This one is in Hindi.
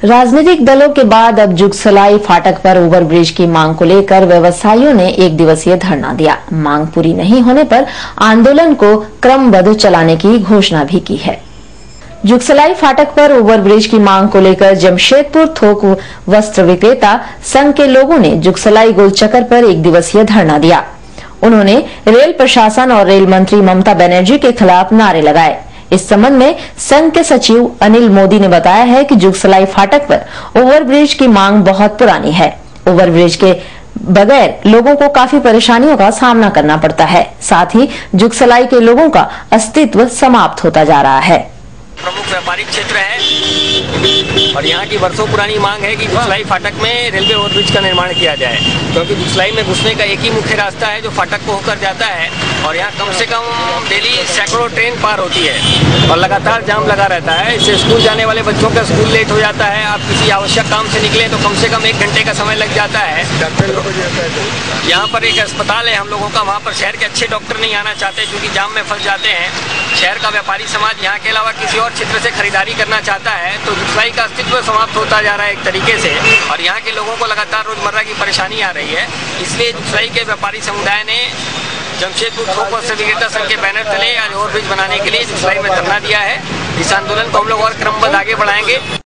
राजनीतिक दलों के बाद अब जुगसलाई फाटक पर ओवरब्रिज की मांग को लेकर व्यवसायियों ने एक दिवसीय धरना दिया। मांग पूरी नहीं होने पर आंदोलन को क्रमबद्ध चलाने की घोषणा भी की है। जुगसलाई फाटक पर ओवरब्रिज की मांग को लेकर जमशेदपुर थोक वस्त्र विक्रेता संघ के लोगों ने जुगसलाई गोलचक्कर पर एक दिवसीय धरना दिया। उन्होंने रेल प्रशासन और रेल मंत्री ममता बनर्जी के खिलाफ नारे लगाए। इस संबंध में संघ के सचिव अनिल मोदी ने बताया है कि जुगसलाई फाटक पर ओवरब्रिज की मांग बहुत पुरानी है। ओवरब्रिज के बगैर लोगों को काफी परेशानियों का सामना करना पड़ता है। साथ ही जुगसलाई के लोगों का अस्तित्व समाप्त होता जा रहा है। प्रमुख व्यापारिक क्षेत्र है और यहाँ की वर्षों पुरानी मांग है कि जुगसलाई फाटक में रेलवे ओवरब्रिज का निर्माण किया जाए, क्योंकि जुगसलाई में घुसने का एक ही मुख्य रास्ता है जो फाटक को होकर जाता है और यहाँ कम से कम डेली सैकड़ों ट्रेन पार होती है और लगातार जाम लगा रहता है। इससे स्कूल जाने वाले बच्चों का स्कूल लेट हो जाता है। आप किसी आवश्यक काम से निकले तो कम से कम 1 घंटे का समय लग जाता है। यहाँ पर एक अस्पताल है हम लोगों का, वहाँ पर शहर के अच्छे डॉक्टर नहीं आना चाहते क्योंकि जाम में फंस जाते हैं। शहर का व्यापारी समाज यहाँ के अलावा किसी और क्षेत्र से खरीदारी करना चाहता है, तो जुगसलाई का अस्तित्व समाप्त होता जा रहा है एक तरीके से और यहाँ के लोगों को लगातार रोजमर्रा की परेशानी आ रही है। इसलिए जुगसलाई के व्यापारी समुदाय ने जमशेदपुर थोक वस्त्र विक्रेता संघ के बैनर तले आज ओवरब्रिज बनाने के लिए जुगसलाई में धरना दिया है। इस आंदोलन को हम लोग और क्रमबद्ध आगे बढ़ाएंगे।